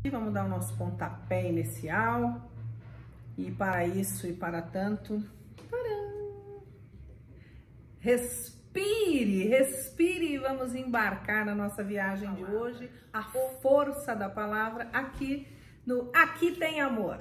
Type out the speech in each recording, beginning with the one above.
E vamos dar o nosso pontapé inicial. E para isso e para tanto, respire, respire e vamos embarcar na nossa viagem de hoje. A força da palavra aqui no Aqui Tem Amor.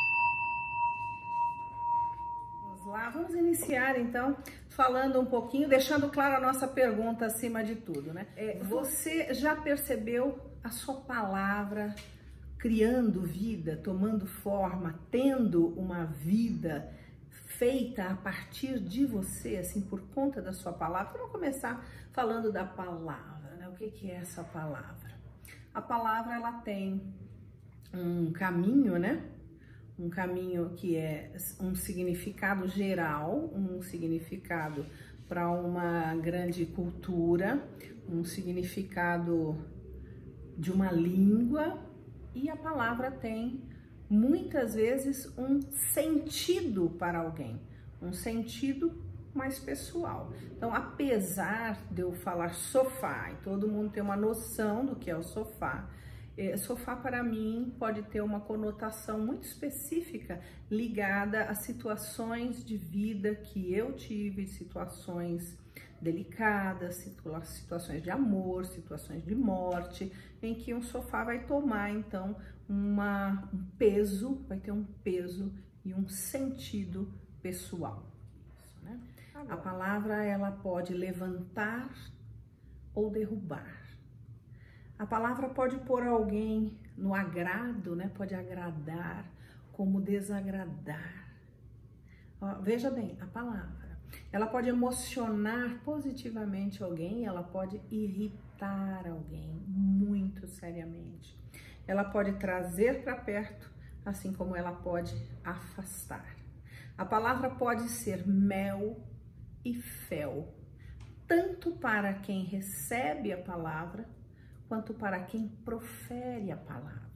Vamos lá, vamos iniciar então falando um pouquinho, deixando claro a nossa pergunta acima de tudo, né? Você já percebeu a sua palavra criando vida, tomando forma, tendo uma vida feita a partir de você, assim, por conta da sua palavra? Vamos começar falando da palavra, né? O que é essa palavra? A palavra, ela tem um caminho, né? Um caminho que é um significado geral, um significado para uma grande cultura, um significado de uma língua, e a palavra tem muitas vezes um sentido para alguém, um sentido mais pessoal. Então, apesar de eu falar sofá, e todo mundo tem uma noção do que é o sofá, sofá para mim pode ter uma conotação muito específica ligada a situações de vida que eu tive, situações delicadas, situações de amor, situações de morte, em que um sofá vai tomar então um peso, vai ter um peso e um sentido pessoal. Isso, né? A palavra, ela pode levantar ou derrubar. A palavra pode pôr alguém no agrado, né? Pode agradar, como desagradar. Veja bem, a palavra, ela pode emocionar positivamente alguém, ela pode irritar alguém muito seriamente. Ela pode trazer para perto, assim como ela pode afastar. A palavra pode ser mel e fel, tanto para quem recebe a palavra, quanto para quem profere a palavra.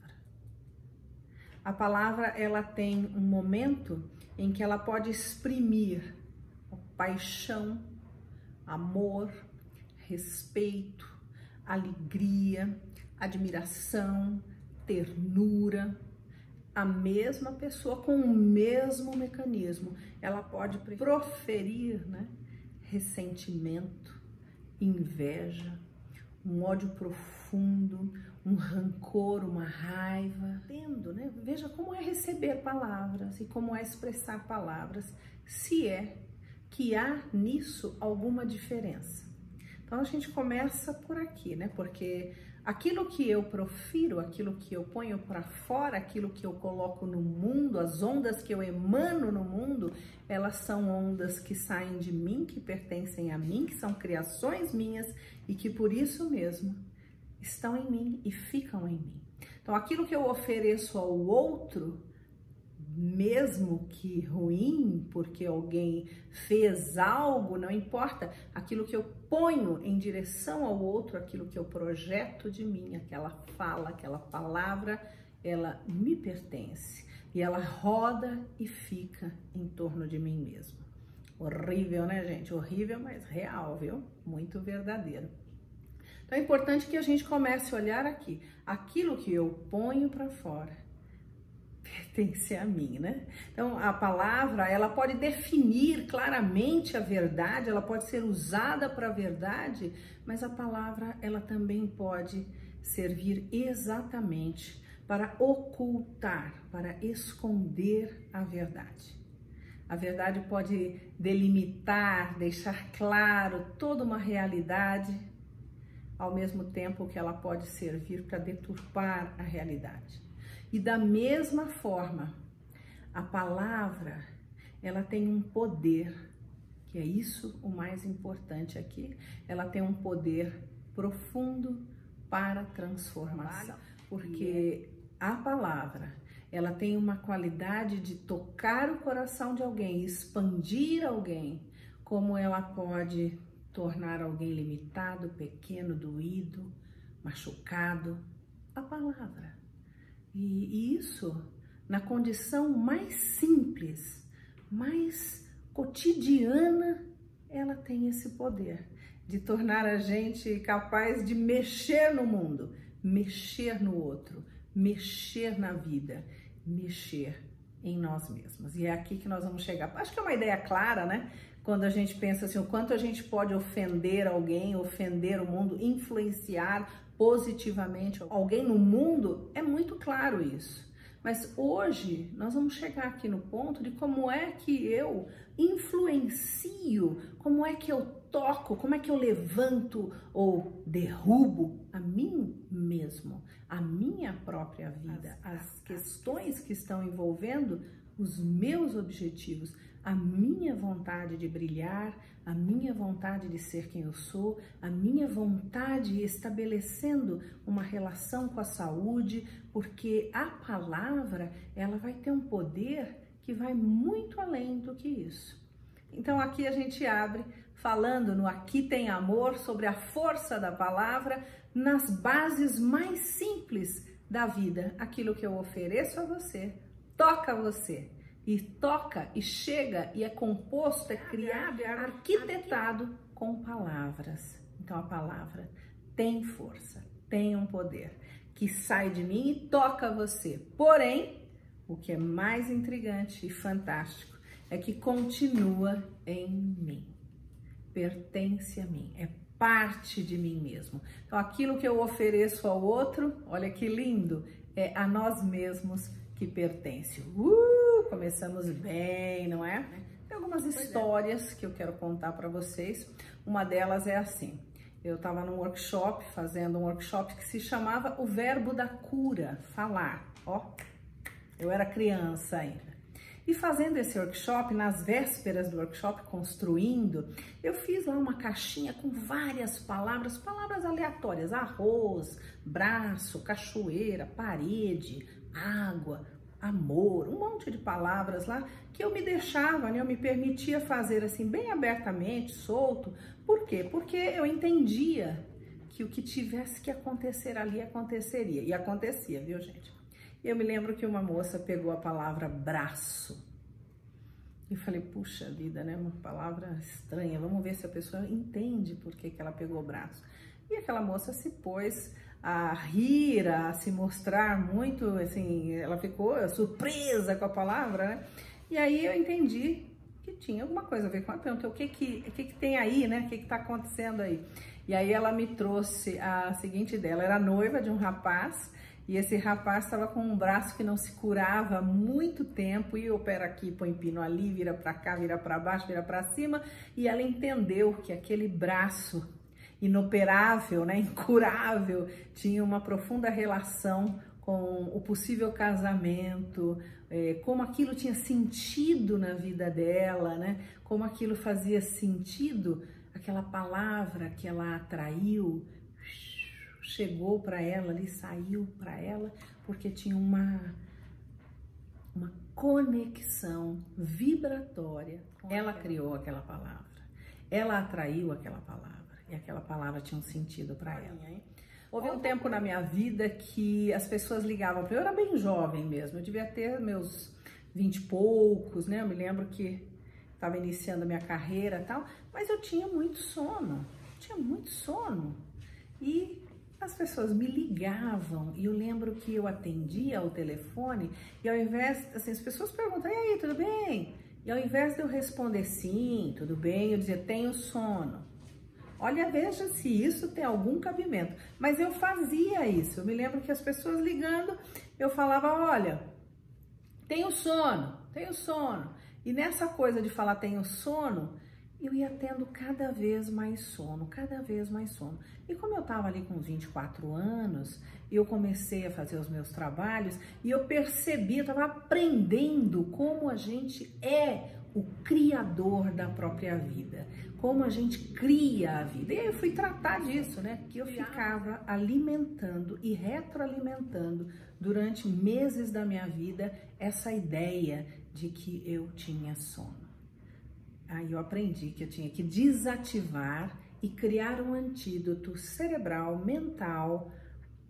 A palavra, ela tem um momento em que ela pode exprimir paixão, amor, respeito, alegria, admiração, ternura. A mesma pessoa com o mesmo mecanismo, ela pode proferir, né, ressentimento, inveja, um ódio profundo, um rancor, uma raiva. Entendo, né? Veja como é receber palavras e como é expressar palavras, se é que há nisso alguma diferença. Então a gente começa por aqui, né? Porque aquilo que eu profiro, aquilo que eu ponho para fora, aquilo que eu coloco no mundo, as ondas que eu emano no mundo, elas são ondas que saem de mim, que pertencem a mim, que são criações minhas e que por isso mesmo estão em mim e ficam em mim. Então aquilo que eu ofereço ao outro, mesmo que ruim, porque alguém fez algo, não importa, aquilo que eu ponho em direção ao outro, aquilo que eu projeto de mim, aquela fala, aquela palavra, ela me pertence e ela roda e fica em torno de mim mesmo. Horrível, né, gente? Horrível, mas real, viu? Muito verdadeiro. Então é importante que a gente comece a olhar aqui, aquilo que eu ponho para fora pertence a mim, né? Então, a palavra, ela pode definir claramente a verdade, ela pode ser usada para a verdade, mas a palavra, ela também pode servir exatamente para ocultar, para esconder a verdade. A verdade pode delimitar, deixar claro toda uma realidade, ao mesmo tempo que ela pode servir para deturpar a realidade. E da mesma forma, a palavra, ela tem um poder, que é isso o mais importante aqui, ela tem um poder profundo para transformação, porque a palavra, ela tem uma qualidade de tocar o coração de alguém, expandir alguém, como ela pode tornar alguém limitado, pequeno, doído, machucado. A palavra. E isso, na condição mais simples, mais cotidiana, ela tem esse poder de tornar a gente capaz de mexer no mundo, mexer no outro, mexer na vida, mexer em nós mesmos. E é aqui que nós vamos chegar. Acho que é uma ideia clara, né? Quando a gente pensa assim, o quanto a gente pode ofender alguém, ofender o mundo, influenciar positivamente alguém no mundo, é muito claro isso. Mas hoje nós vamos chegar aqui no ponto de como é que eu influencio, como é que eu toco, como é que eu levanto ou derrubo a mim mesmo, a minha própria vida, as questões que estão envolvendo os meus objetivos, a minha vontade de brilhar, a minha vontade de ser quem eu sou, a minha vontade estabelecendo uma relação com a saúde, porque a palavra, ela vai ter um poder que vai muito além do que isso. Então aqui a gente abre falando no Aqui Tem Amor sobre a força da palavra nas bases mais simples da vida, aquilo que eu ofereço a você, toca você. E toca, e chega, e é composto, é criado, é arquitetado com palavras. Então a palavra tem força, tem um poder que sai de mim e toca você. Porém, o que é mais intrigante e fantástico é que continua em mim, pertence a mim, é parte de mim mesmo. Então aquilo que eu ofereço ao outro, olha que lindo, é a nós mesmos que pertence. Começamos bem, não é? Tem algumas histórias que eu quero contar para vocês. Uma delas é assim. Eu estava num workshop, fazendo um workshop que se chamava O Verbo da Cura, falar. Ó, eu era criança ainda. E fazendo esse workshop, nas vésperas do workshop, construindo, eu fiz lá uma caixinha com várias palavras, palavras aleatórias, arroz, braço, cachoeira, parede, água, amor, um monte de palavras lá que eu me deixava, né? Eu me permitia fazer assim bem abertamente, solto. Por quê? Porque eu entendia que o que tivesse que acontecer ali aconteceria. E acontecia, viu, gente? Eu me lembro que uma moça pegou a palavra braço. E falei, puxa vida, né? Uma palavra estranha. Vamos ver se a pessoa entende por que ela pegou braço. E aquela moça se pôs a rir, a se mostrar muito, assim, ela ficou surpresa com a palavra, né? E aí eu entendi que tinha alguma coisa a ver com ela. Perguntei o que tem aí, né? O que tá acontecendo aí? E aí ela me trouxe a seguinte ideia. Ela era noiva de um rapaz e esse rapaz estava com um braço que não se curava há muito tempo e opera aqui, põe pino ali, vira para cá, vira para baixo, vira para cima, e ela entendeu que aquele braço inoperável, né, incurável, tinha uma profunda relação com o possível casamento, como aquilo tinha sentido na vida dela, né, como aquilo fazia sentido, aquela palavra que ela atraiu, chegou para ela ali, saiu para ela, porque tinha uma conexão vibratória. Ela criou aquela palavra, ela atraiu aquela palavra. E aquela palavra tinha um sentido para ela. Houve um tempo na minha vida que as pessoas ligavam para eu, era bem jovem mesmo, eu devia ter meus 20 e poucos, né? Eu me lembro que estava iniciando a minha carreira e tal, mas eu tinha muito sono, E as pessoas me ligavam e eu lembro que eu atendia o telefone e ao invés, assim, as pessoas perguntam, e aí, tudo bem? E ao invés de eu responder sim, tudo bem, eu dizia, tenho sono. Olha, veja se isso tem algum cabimento. Mas eu fazia isso. Eu me lembro que as pessoas ligando, eu falava, olha, tenho sono. E nessa coisa de falar tenho sono, eu ia tendo cada vez mais sono. E como eu estava ali com 24 anos, eu comecei a fazer os meus trabalhos e eu percebi, eu estava aprendendo como a gente é o criador da própria vida, como a gente cria a vida. E aí eu fui tratar disso, né? Que eu ficava alimentando e retroalimentando durante meses da minha vida essa ideia de que eu tinha sono. Aí eu aprendi que eu tinha que desativar e criar um antídoto cerebral, mental,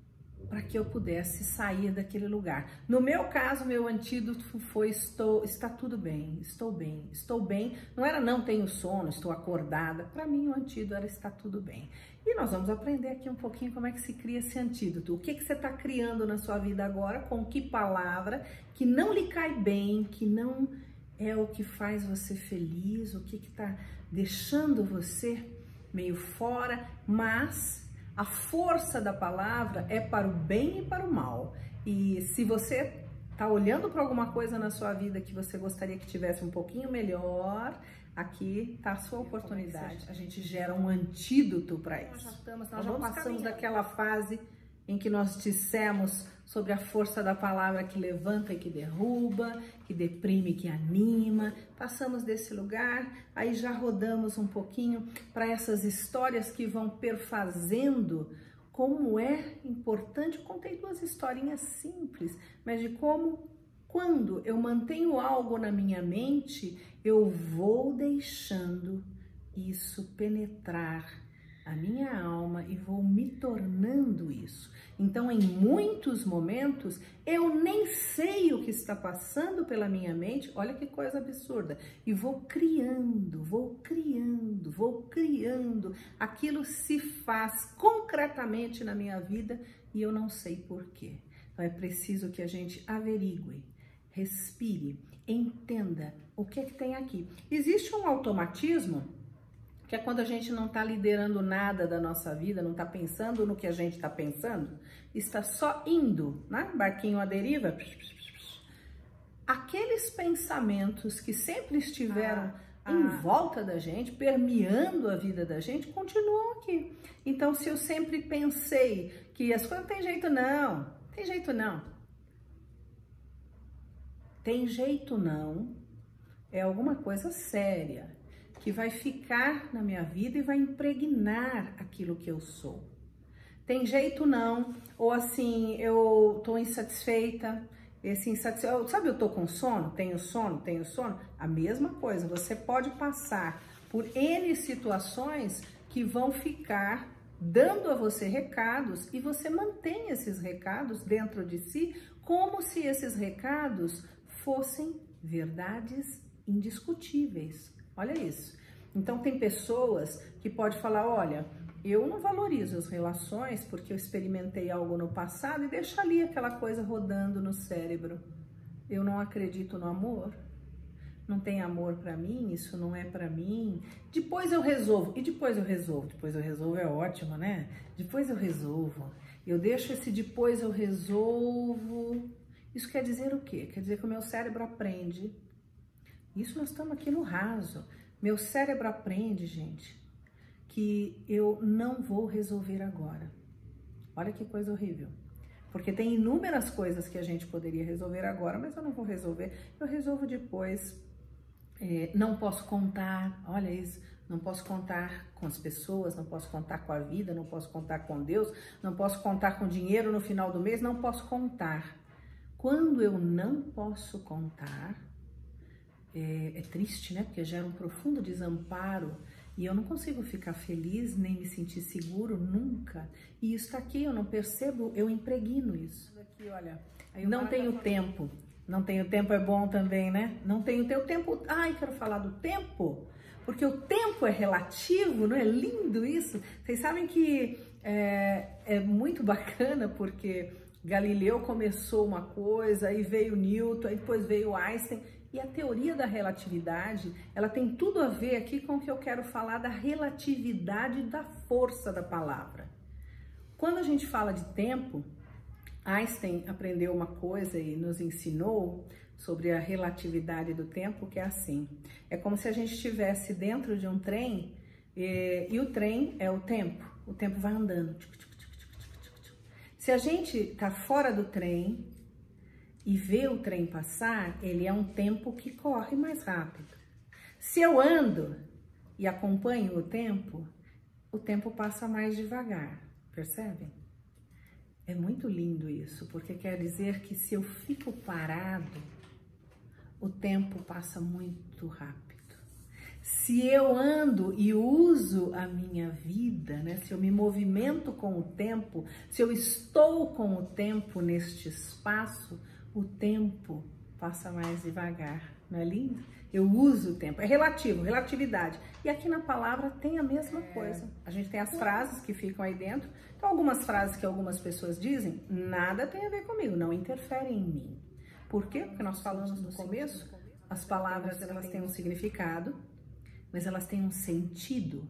para que eu pudesse sair daquele lugar. No meu caso, meu antídoto foi está tudo bem, estou bem, estou bem. Não era não tenho sono, estou acordada. Para mim o antídoto era está tudo bem. E nós vamos aprender aqui um pouquinho como é que se cria esse antídoto. O que você está criando na sua vida agora, com que palavra, que não lhe cai bem, que não é o que faz você feliz, o que está deixando você meio fora, mas a força da palavra é para o bem e para o mal. E se você está olhando para alguma coisa na sua vida que você gostaria que tivesse um pouquinho melhor, aqui está a sua oportunidade. A gente gera um antídoto para isso. Nós já passamos daquela fase em que nós dissemos sobre a força da palavra que levanta e que derruba, que deprime, que anima. Passamos desse lugar, aí já rodamos um pouquinho para essas histórias que vão perfazendo como é importante. Eu contei 2 historinhas simples, mas de como, quando eu mantenho algo na minha mente, eu vou deixando isso penetrar a minha alma e vou me tornando isso. Então, em muitos momentos, eu nem sei o que está passando pela minha mente, olha que coisa absurda, e vou criando, vou criando, vou criando, aquilo se faz concretamente na minha vida e eu não sei porquê. Então, é preciso que a gente averigue, respire, entenda o que é que tem aqui. Existe um automatismo que é quando a gente não está liderando nada da nossa vida, não está pensando no que a gente está pensando, está só indo, né? Barquinho à deriva. Aqueles pensamentos que sempre estiveram em volta da gente, permeando a vida da gente, continuam aqui. Então, se eu sempre pensei que as coisas não tem jeito não, tem jeito não. Tem jeito não é alguma coisa séria, que vai ficar na minha vida e vai impregnar aquilo que eu sou. Tem jeito não, ou assim, eu tô insatisfeita, sabe, eu tô com sono, tenho sono, a mesma coisa, você pode passar por N situações que vão ficar dando a você recados e você mantém esses recados dentro de si como se esses recados fossem verdades indiscutíveis. Olha isso. Então, tem pessoas que podem falar, olha, eu não valorizo as relações porque eu experimentei algo no passado e deixa ali aquela coisa rodando no cérebro. Eu não acredito no amor, não tem amor pra mim, isso não é pra mim. Depois eu resolvo. E depois eu resolvo? Depois eu resolvo é ótimo, né? Depois eu resolvo. Eu deixo esse depois eu resolvo. Isso quer dizer o quê? Quer dizer que o meu cérebro aprende. Isso nós estamos aqui no raso. Meu cérebro aprende, gente, que eu não vou resolver agora. Olha que coisa horrível. Porque tem inúmeras coisas que a gente poderia resolver agora, mas eu não vou resolver. Eu resolvo depois. Não posso contar, olha isso. Não posso contar com as pessoas, não posso contar com a vida, não posso contar com Deus, não posso contar com dinheiro no final do mês, não posso contar. Quando eu não posso contar, é triste, né? Porque gera um profundo desamparo e eu não consigo ficar feliz nem me sentir seguro nunca. E isso tá aqui, eu não percebo, eu impregno isso. Aqui, olha, não tenho tempo. Não tenho tempo é bom também, né? Não tenho tempo. Ai, quero falar do tempo, porque o tempo é relativo, não é lindo isso? Vocês sabem que é muito bacana porque Galileu começou uma coisa, aí veio Newton, aí depois veio Einstein. E a teoria da relatividade, ela tem tudo a ver aqui com o que eu quero falar da relatividade da força da palavra. Quando a gente fala de tempo, Einstein aprendeu uma coisa e nos ensinou sobre a relatividade do tempo, que é assim. É como se a gente estivesse dentro de um trem e o trem é o tempo vai andando. Se a gente está fora do trem e vê o trem passar, ele é um tempo que corre mais rápido. Se eu ando e acompanho o tempo passa mais devagar, percebem? É muito lindo isso, porque quer dizer que se eu fico parado, o tempo passa muito rápido. Se eu ando e uso a minha vida, né? Se eu me movimento com o tempo, se eu estou com o tempo neste espaço, o tempo passa mais devagar, não é lindo? Eu uso o tempo, é relativo, relatividade. E aqui na palavra tem a mesma coisa. A gente tem as frases que ficam aí dentro. Então, algumas frases que algumas pessoas dizem, nada tem a ver comigo, não interferem em mim. Por quê? Porque nós falamos no começo, as palavras elas têm um significado, mas elas têm um sentido.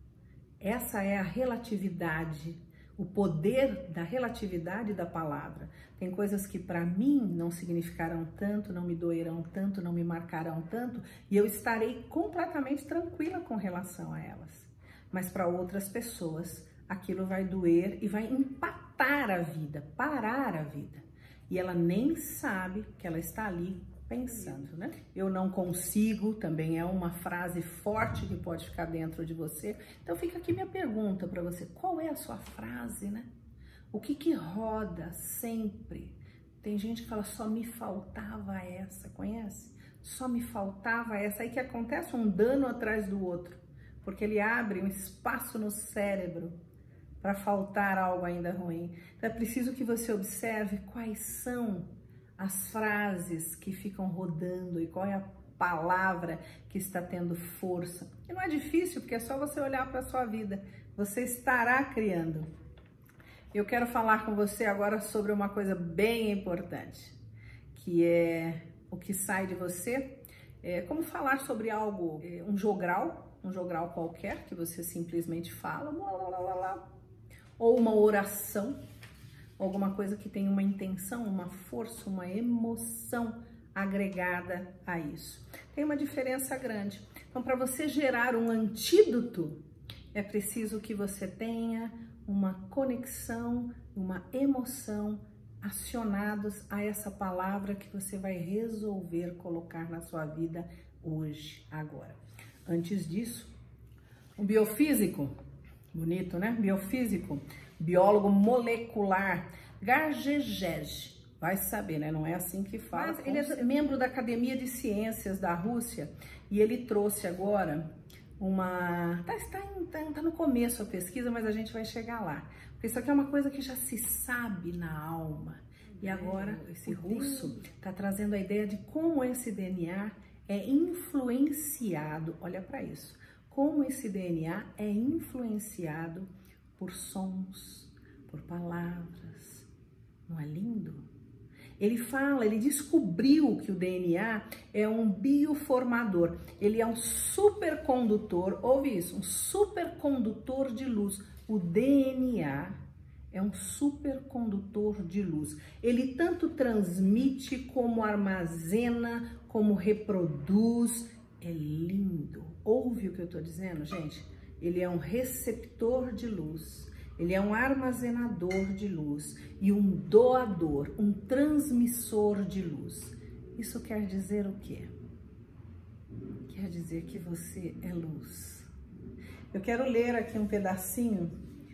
Essa é a relatividade, o poder da relatividade da palavra. Tem coisas que para mim não significarão tanto, não me doerão tanto, não me marcarão tanto, e eu estarei completamente tranquila com relação a elas. Mas para outras pessoas, aquilo vai doer e vai empatar a vida, parar a vida. E ela nem sabe que ela está ali pensando, né? Eu não consigo, também é uma frase forte que pode ficar dentro de você. Então fica aqui minha pergunta para você, qual é a sua frase, né? O que roda sempre? Tem gente que fala, só me faltava essa, conhece? Só me faltava essa. Aí que acontece um dano atrás do outro, porque ele abre um espaço no cérebro para faltar algo ainda ruim. Então é preciso que você observe quais são as frases que ficam rodando e qual é a palavra que está tendo força. E não é difícil, porque é só você olhar para a sua vida. Você estará criando. Eu quero falar com você agora sobre uma coisa bem importante, que é o que sai de você. Como falar sobre algo, um jogral qualquer, que você simplesmente fala, blá, blá, blá, blá, ou uma oração, alguma coisa que tem uma intenção, uma força, uma emoção agregada a isso. Tem uma diferença grande. Então, para você gerar um antídoto, é preciso que você tenha uma conexão, uma emoção acionados a essa palavra que você vai resolver colocar na sua vida hoje, agora. Antes disso, um biofísico, bonito, né? Biofísico, biólogo molecular, Garjejej, vai saber, né? Não é assim que fala. Mas ele é membro da Academia de Ciências da Rússia e ele trouxe agora uma... Tá no começo a pesquisa, mas a gente vai chegar lá. Porque isso aqui é uma coisa que já se sabe na alma. E agora esse russo está trazendo a ideia de como esse DNA é influenciado, olha para isso, como esse DNA é influenciado por sons, por palavras. Não é lindo? Ele descobriu que o DNA é um bioformador, ele é um supercondutor, ouve isso, um supercondutor de luz. O DNA é um supercondutor de luz. Ele tanto transmite como armazena, como reproduz. É lindo. Ouve o que eu estou dizendo, gente? Ele é um receptor de luz. Ele é um armazenador de luz e um doador, um transmissor de luz. Isso quer dizer o quê? Quer dizer que você é luz. Eu quero ler aqui um pedacinho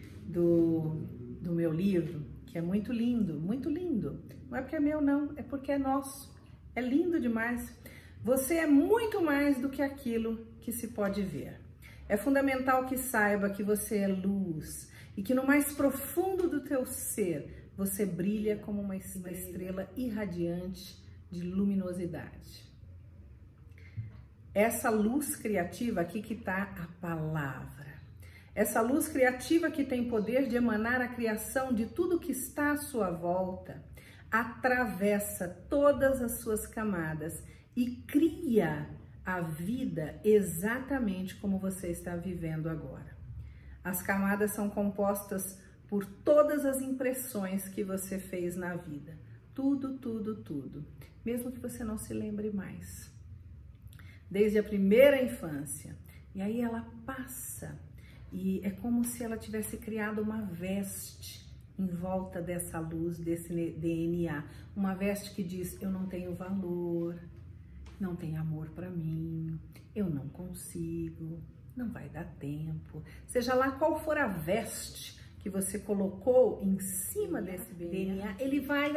do meu livro, que é muito lindo, muito lindo. Não é porque é meu, não, é porque é nosso. É lindo demais. Você é muito mais do que aquilo que se pode ver. É fundamental que saiba que você é luz e que no mais profundo do teu ser você brilha como uma estrela irradiante de luminosidade. Essa luz criativa, aqui que está a palavra. Essa luz criativa que tem poder de emanar a criação de tudo que está à sua volta, atravessa todas as suas camadas e cria a vida exatamente como você está vivendo agora. As camadas são compostas por todas as impressões que você fez na vida. Tudo, tudo, tudo. Mesmo que você não se lembre mais. Desde a primeira infância. E aí ela passa. E é como se ela tivesse criado uma veste em volta dessa luz, desse DNA. Uma veste que diz, eu não tenho valor, não tem amor para mim, eu não consigo, não vai dar tempo. Seja lá qual for a veste que você colocou em cima desse DNA, ele vai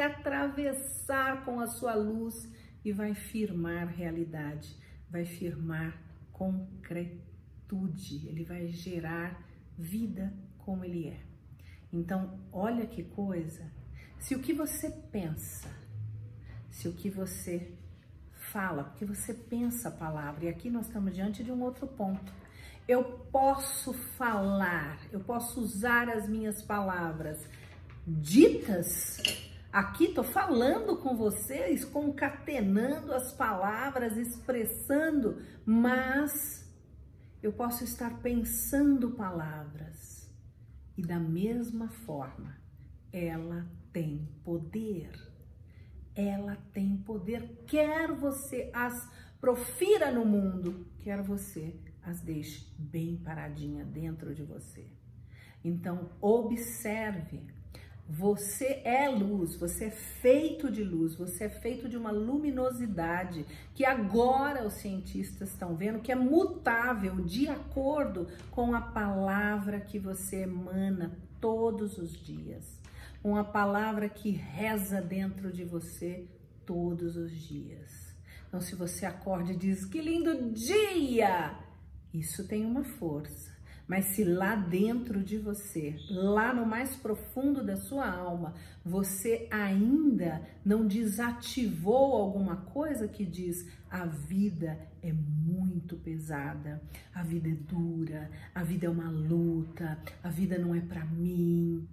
atravessar com a sua luz e vai firmar realidade, vai firmar concretude, ele vai gerar vida como ele é. Então, olha que coisa, se o que você pensa, se o que você fala, porque você pensa a palavra, e aqui nós estamos diante de um outro ponto. Eu posso falar, eu posso usar as minhas palavras ditas. Aqui estou falando com vocês, concatenando as palavras, expressando, mas eu posso estar pensando palavras. E da mesma forma, ela tem poder. Ela tem poder, quer você as profira no mundo, quer você as deixe bem paradinha dentro de você. Então, observe, você é luz, você é feito de luz, você é feito de uma luminosidade que agora os cientistas estão vendo que é mutável de acordo com a palavra que você emana todos os dias. Uma palavra que reza dentro de você todos os dias. Então, se você acorda e diz, que lindo dia! Isso tem uma força. Mas se lá dentro de você, lá no mais profundo da sua alma, você ainda não desativou alguma coisa que diz, a vida é muito pesada, a vida é dura, a vida é uma luta, a vida não é para mim.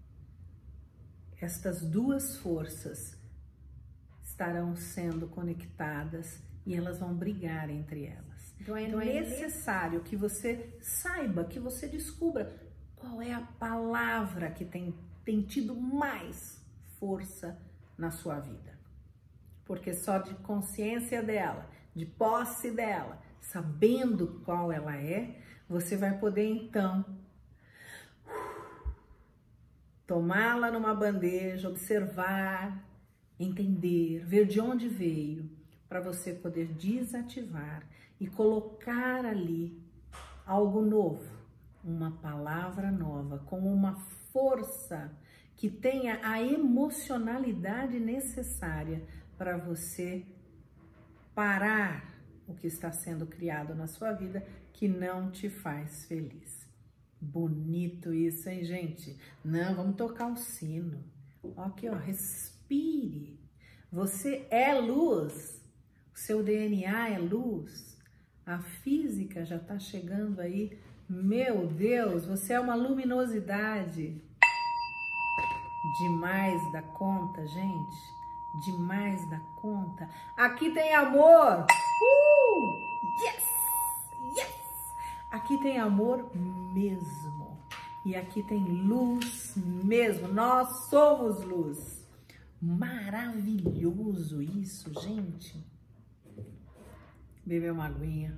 Estas duas forças estarão sendo conectadas e elas vão brigar entre elas. Então é necessário que você saiba, que você descubra qual é a palavra que tem tido mais força na sua vida. Porque só de consciência dela, de posse dela, sabendo qual ela é, você vai poder então tomá-la numa bandeja, observar, entender, ver de onde veio, para você poder desativar e colocar ali algo novo, uma palavra nova, com uma força que tenha a emocionalidade necessária para você parar o que está sendo criado na sua vida que não te faz feliz. Bonito isso, hein, gente? Não, vamos tocar o sino. Aqui, ó, respire. Você é luz. O seu DNA é luz. A física já tá chegando aí. Meu Deus, você é uma luminosidade. Demais da conta, gente. Demais da conta. Aqui tem amor. Yes! Yes! Aqui tem amor mesmo. E aqui tem luz mesmo. Nós somos luz. Maravilhoso isso, gente. Beber uma aguinha.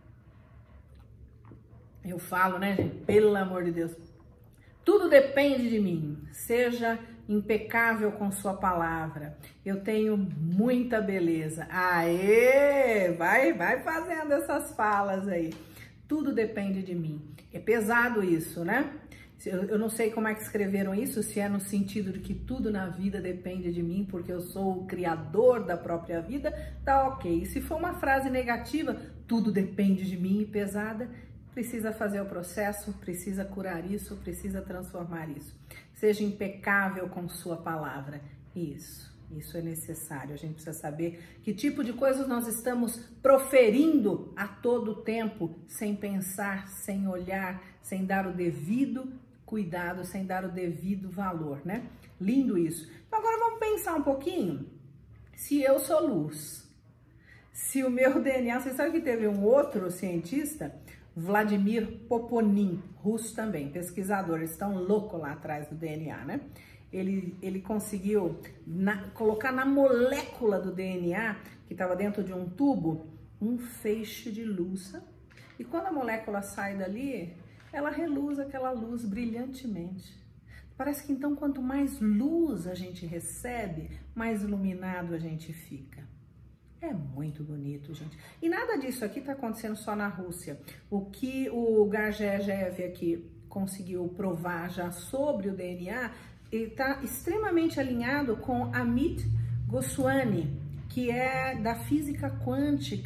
Eu falo, né, gente? Pelo amor de Deus. Tudo depende de mim. Seja impecável com sua palavra. Eu tenho muita beleza. Aê! Vai fazendo essas falas aí. Tudo depende de mim. É pesado isso, né? Eu não sei como é que escreveram isso, se é no sentido de que tudo na vida depende de mim, porque eu sou o criador da própria vida, tá ok. E se for uma frase negativa, tudo depende de mim e pesada, precisa fazer o processo, precisa curar isso, precisa transformar isso. Seja impecável com sua palavra. Isso é necessário. A gente precisa saber que tipo de coisas nós estamos proferindo a todo tempo, sem pensar, sem olhar, sem dar o devido cuidado, sem dar o devido valor, né? Lindo isso. Então agora vamos pensar um pouquinho. Se eu sou luz, se o meu DNA... Vocês sabem que teve um outro cientista, Vladimir Poponin, russo também, pesquisador, eles estão loucos lá atrás do DNA, né? Ele conseguiu colocar na molécula do DNA, que estava dentro de um tubo, um feixe de luz. E quando a molécula sai dali, ela reluz aquela luz brilhantemente. Parece que então quanto mais luz a gente recebe, mais iluminado a gente fica. É muito bonito, gente. E nada disso aqui está acontecendo só na Rússia. O que o Gergiev aqui conseguiu provar já sobre o DNA, ele está extremamente alinhado com Amit Goswami, que é da física quântica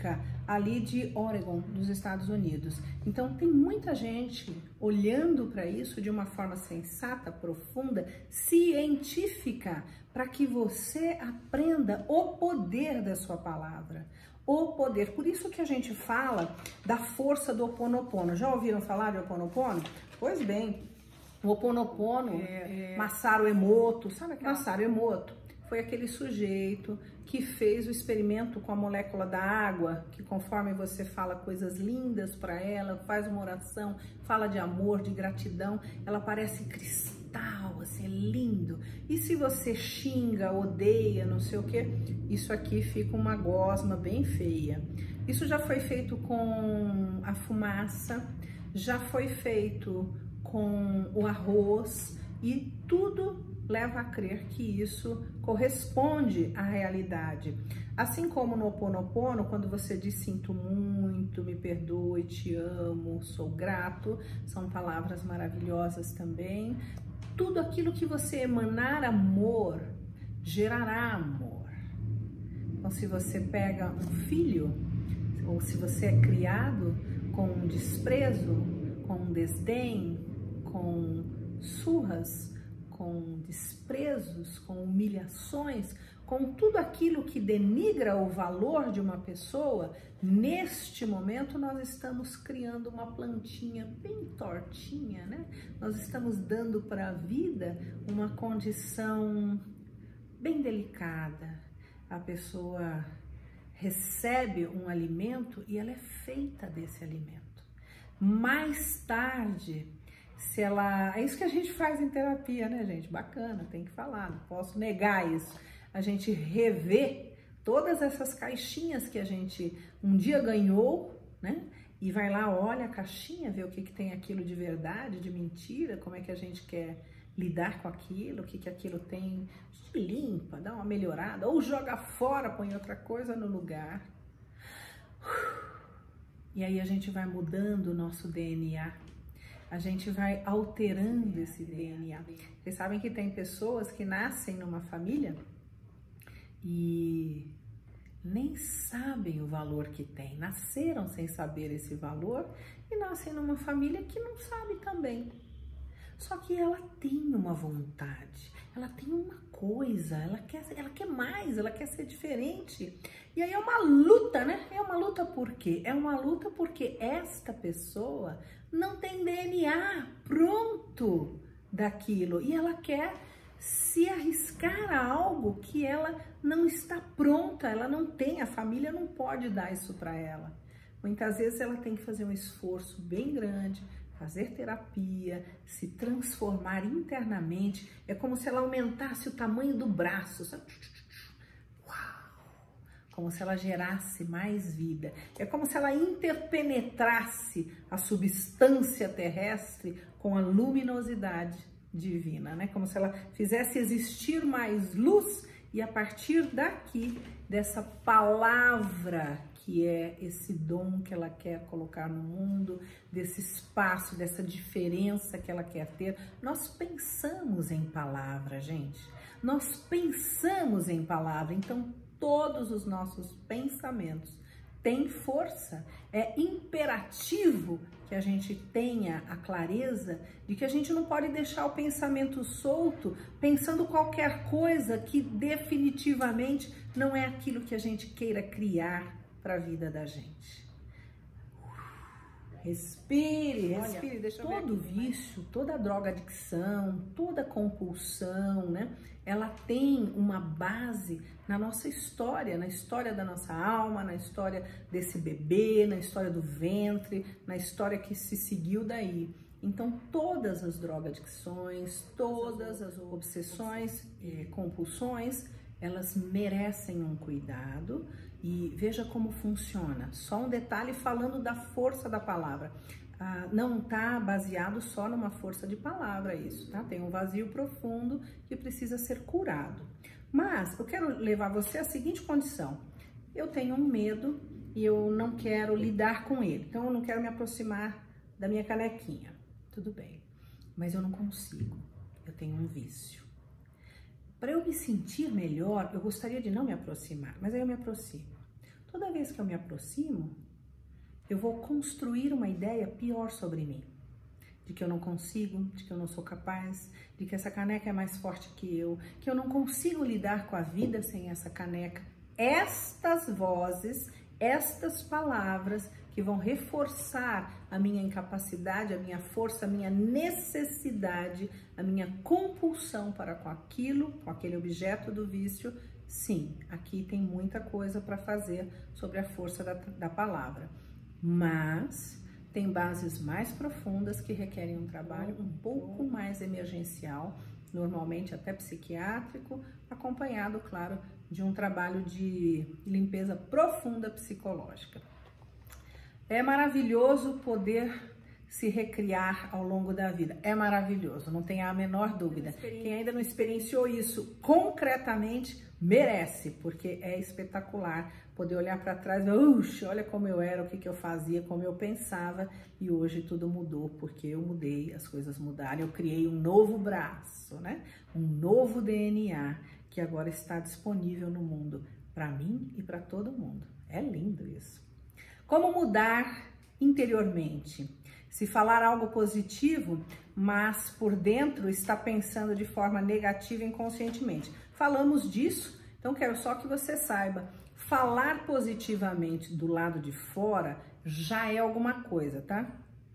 ali de Oregon, dos Estados Unidos. Então tem muita gente olhando para isso de uma forma sensata, profunda, científica, para que você aprenda o poder da sua palavra. O poder. Por isso que a gente fala da força do Ho Oponopono. Já ouviram falar de Ho Oponopono? Pois bem, o Ho Oponopono, Masaru Emoto, sabe aquela? Masaru Emoto foi aquele sujeito que fez o experimento com a molécula da água, que conforme você fala coisas lindas para ela, faz uma oração, fala de amor, de gratidão, ela parece cristal, assim, é lindo. E se você xinga, odeia, não sei o que, isso aqui fica uma gosma bem feia. Isso já foi feito com a fumaça, já foi feito com o arroz e tudo leva a crer que isso corresponde à realidade. Assim como no Ho Oponopono, quando você diz sinto muito, me perdoe, te amo, sou grato, são palavras maravilhosas também. Tudo aquilo que você emanar amor, gerará amor. Então, se você pega um filho, ou se você é criado com um desprezo, com um desdém, com surras, com desprezos, com humilhações, com tudo aquilo que denigra o valor de uma pessoa, neste momento nós estamos criando uma plantinha bem tortinha, né? Nós estamos dando para a vida uma condição bem delicada. A pessoa recebe um alimento e ela é feita desse alimento. Mais tarde, se ela... É isso que a gente faz em terapia, né, gente? Bacana, tem que falar, não posso negar isso. A gente revê todas essas caixinhas que a gente um dia ganhou, né? E vai lá, olha a caixinha, vê o que tem aquilo de verdade, de mentira, como é que a gente quer lidar com aquilo, o que aquilo tem. A gente limpa, dá uma melhorada, ou joga fora, põe outra coisa no lugar. E aí a gente vai mudando o nosso DNA. A gente vai alterando esse DNA. Vocês sabem que tem pessoas que nascem numa família e nem sabem o valor que tem. Nasceram sem saber esse valor e nascem numa família que não sabe também. Só que ela tem uma vontade, ela tem uma coisa, ela quer mais, ela quer ser diferente. E aí é uma luta, né? É uma luta por quê? É uma luta porque esta pessoa não tem DNA pronto daquilo e ela quer se arriscar a algo que ela não está pronta, ela não tem, a família não pode dar isso para ela. Muitas vezes ela tem que fazer um esforço bem grande, fazer terapia, se transformar internamente. É como se ela aumentasse o tamanho do braço, sabe? Uau! Como se ela gerasse mais vida. É como se ela interpenetrasse a substância terrestre com a luminosidade divina, né? Como se ela fizesse existir mais luz e a partir daqui, dessa palavra que é esse dom que ela quer colocar no mundo, desse espaço, dessa diferença que ela quer ter. Nós pensamos em palavra, gente. Nós pensamos em palavra, então todos os nossos pensamentos têm força. É imperativo que a gente tenha a clareza de que a gente não pode deixar o pensamento solto, pensando qualquer coisa que definitivamente não é aquilo que a gente queira criar para a vida da gente. Respire, respire. Olha, deixa eu ver todo vício, toda drogadicção, toda compulsão, né? Ela tem uma base na nossa história, na história da nossa alma, na história desse bebê, na história do ventre, na história que se seguiu daí. Então, todas as drogadicções, todas as obsessões, compulsões, elas merecem um cuidado. E veja como funciona. Só um detalhe falando da força da palavra. Não está baseado só numa força de palavra isso, tá? Tem um vazio profundo que precisa ser curado. Mas eu quero levar você à seguinte condição. Eu tenho um medo e eu não quero lidar com ele. Então eu não quero me aproximar da minha canequinha. Tudo bem, mas eu não consigo. Eu tenho um vício. Para eu me sentir melhor, eu gostaria de não me aproximar, mas aí eu me aproximo. Toda vez que eu me aproximo, eu vou construir uma ideia pior sobre mim. De que eu não consigo, de que eu não sou capaz, de que essa caneca é mais forte que eu não consigo lidar com a vida sem essa caneca. Estas vozes, estas palavras que vão reforçar a minha incapacidade, a minha força, a minha necessidade, a minha compulsão para com aquilo, com aquele objeto do vício. Sim, aqui tem muita coisa para fazer sobre a força da palavra, mas tem bases mais profundas que requerem um trabalho um pouco mais emergencial, normalmente até psiquiátrico, acompanhado, claro, de um trabalho de limpeza profunda psicológica. É maravilhoso poder se recriar ao longo da vida. É maravilhoso, não tenha a menor dúvida. Quem ainda não experienciou isso concretamente, merece, porque é espetacular poder olhar para trás e olha como eu era, o que eu fazia, como eu pensava, e hoje tudo mudou, porque eu mudei, as coisas mudaram, eu criei um novo braço, né? Um novo DNA que agora está disponível no mundo, para mim e para todo mundo. É lindo isso. Como mudar interiormente? Se falar algo positivo, mas por dentro está pensando de forma negativa inconscientemente. Falamos disso, então quero só que você saiba, falar positivamente do lado de fora já é alguma coisa, tá?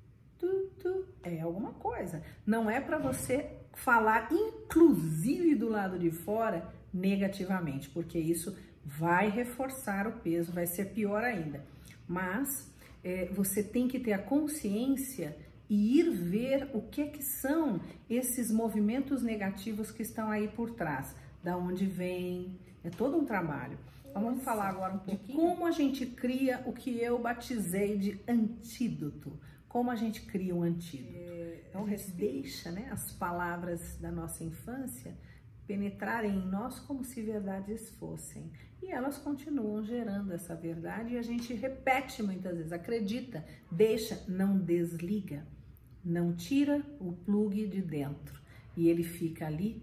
É alguma coisa. Não é para você falar, inclusive do lado de fora, negativamente, porque isso vai reforçar o peso, vai ser pior ainda. Mas você tem que ter a consciência e ir ver o que são esses movimentos negativos que estão aí por trás, da onde vem, é todo um trabalho. Então, vamos falar agora um pouquinho de como a gente cria o que eu batizei de antídoto. Como a gente cria um antídoto. Então, deixa, né, as palavras da nossa infância penetrarem em nós como se verdades fossem. E elas continuam gerando essa verdade e a gente repete muitas vezes, acredita, deixa, não desliga, não tira o plugue de dentro. E ele fica ali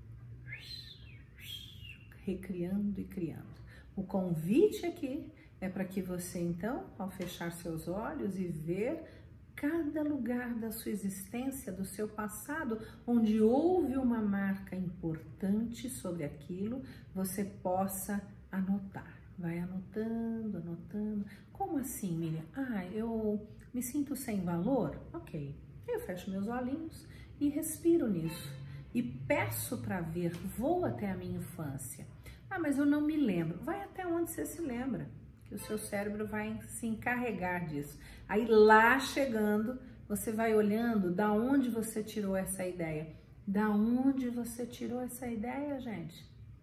recriando e criando. O convite aqui é para que você, então, ao fechar seus olhos e ver cada lugar da sua existência, do seu passado, onde houve uma marca importante sobre aquilo, você possa anotar. Vai anotando, anotando. Como assim, Miriam? Eu me sinto sem valor? Ok. Eu fecho meus olhinhos e respiro nisso. E peço para ver, vou até a minha infância. Mas eu não me lembro. Vai até onde você se lembra, que o seu cérebro vai se encarregar disso. Aí lá chegando, você vai olhando da onde você tirou essa ideia. Da onde você tirou essa ideia, gente?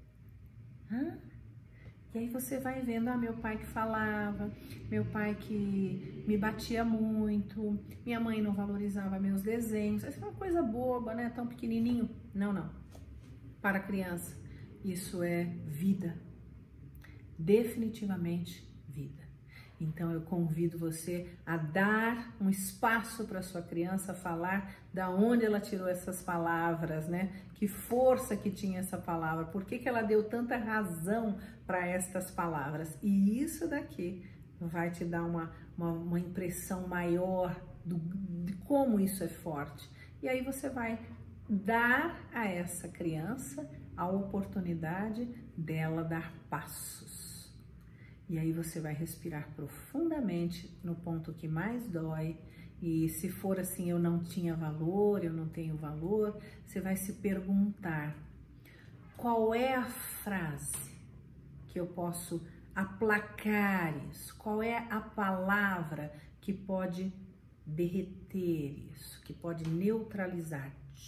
E aí você vai vendo, meu pai que falava, meu pai que me batia muito, minha mãe não valorizava meus desenhos. Essa é uma coisa boba, né? Tão pequenininho. Não. Para a criança, isso é vida. Definitivamente vida. Então eu convido você a dar um espaço para sua criança falar da onde ela tirou essas palavras, né? Que força que tinha essa palavra, por que ela deu tanta razão para estas palavras. E isso daqui vai te dar uma impressão maior de como isso é forte. E aí você vai dar a essa criança a oportunidade dela dar passos. E aí você vai respirar profundamente no ponto que mais dói. E se for assim, eu não tinha valor, eu não tenho valor, você vai se perguntar: qual é a frase que eu posso aplacar isso? Qual é a palavra que pode derreter isso, que pode neutralizar?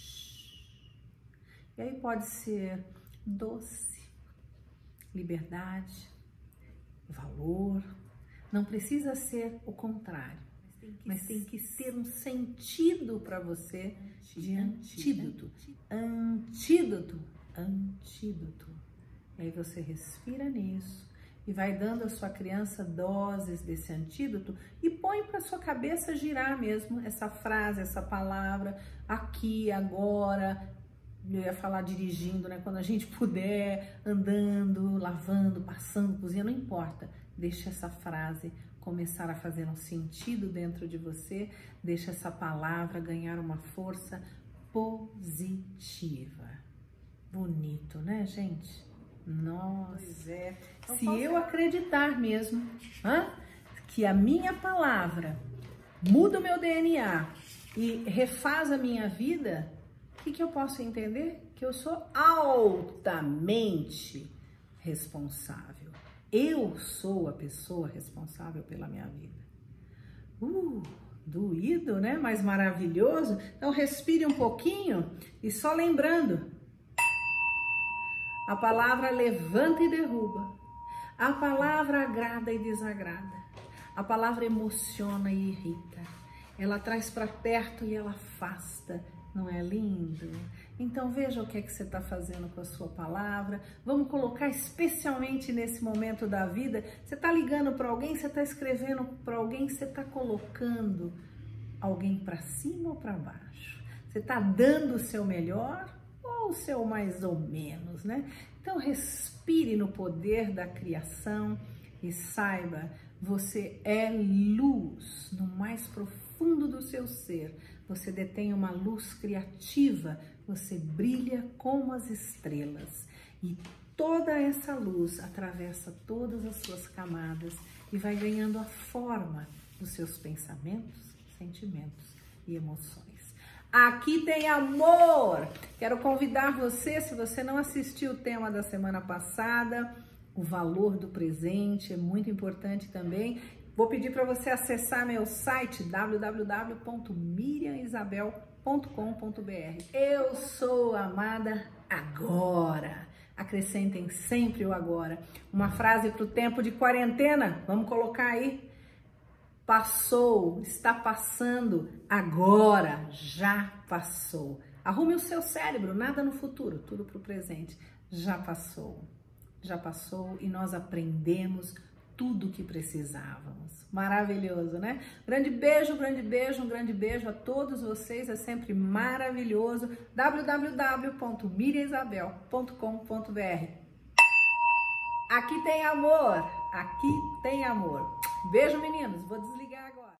E aí pode ser doce, liberdade, valor. Não precisa ser o contrário, mas tem que ter um sentido para você de antídoto. Antídoto, antídoto. E aí você respira nisso e vai dando à sua criança doses desse antídoto e põe para sua cabeça girar mesmo essa frase, essa palavra, aqui, agora. Eu ia falar dirigindo, né? Quando a gente puder, andando, lavando, passando, cozinhando, não importa. Deixa essa frase começar a fazer um sentido dentro de você, deixa essa palavra ganhar uma força positiva. Bonito, né, gente? Nossa, pois é. Então, se eu acreditar mesmo que a minha palavra muda o meu DNA e refaz a minha vida, o que eu posso entender? Que eu sou altamente responsável. Eu sou a pessoa responsável pela minha vida. Doído, né? Mas maravilhoso. Então respire um pouquinho e só lembrando, a palavra levanta e derruba. A palavra agrada e desagrada. A palavra emociona e irrita. Ela traz para perto e ela afasta. Não é lindo? Então veja o que é que você está fazendo com a sua palavra. Vamos colocar especialmente nesse momento da vida. Você está ligando para alguém, você está escrevendo para alguém, você está colocando alguém para cima ou para baixo? Você está dando o seu melhor ou o seu mais ou menos, né? Então respire no poder da criação e saiba, você é luz no mais profundo do seu ser. Você detém uma luz criativa, você brilha como as estrelas. E toda essa luz atravessa todas as suas camadas e vai ganhando a forma dos seus pensamentos, sentimentos e emoções. Aqui tem amor! Quero convidar você, se você não assistiu o tema da semana passada, o valor do presente é muito importante também. Vou pedir para você acessar meu site www.miriamisabel.com.br. Eu sou amada agora. Acrescentem sempre o agora. Uma frase para o tempo de quarentena. Vamos colocar aí. Passou, está passando, agora, já passou. Arrume o seu cérebro, nada no futuro, tudo para o presente. Já passou e nós aprendemos tudo o que precisávamos. Maravilhoso, né? Grande beijo, um grande beijo a todos vocês, é sempre maravilhoso. www.miriamisabel.com.br. Aqui tem amor, aqui tem amor. Beijo, meninos, vou desligar agora.